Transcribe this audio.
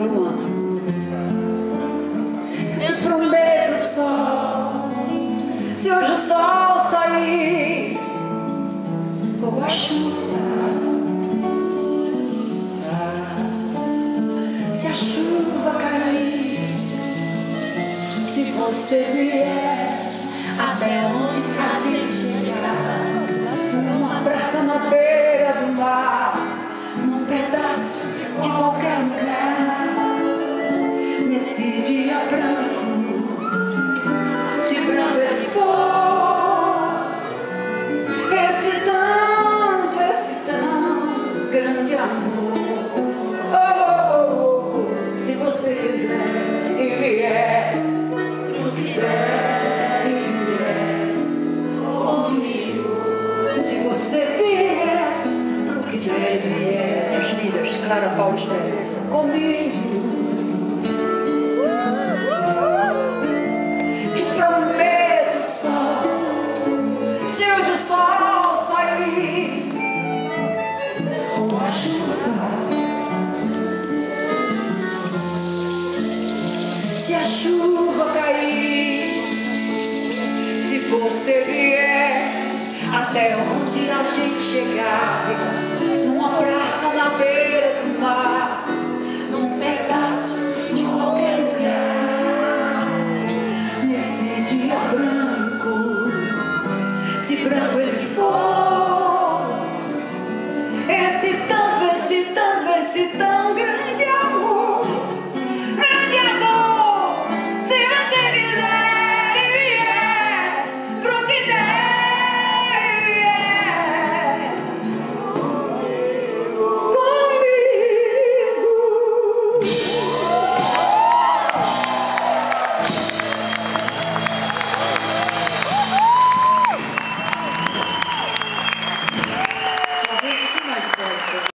Luan. Te prometo só, se hoje o sol sair ou a chuva, se a chuva cair, se você vier até onde a gente chegar, numa praça na beira do mar, num pedaço de qualquer lugar, nesse dia branco, se branco ele for, esse tão grande amor, se você quiser e vier, o que der e vier comigo, se você vier, o que der e vier, as vidas, Clara Paula Esteves, comigo. Te prometo só, se hoje o sol sair ou a chuva, se a chuva cair, se você vier até onde a gente chegar, numa praça na beira do mar, num pedaço de qualquer lugar, nesse dia branco, se branco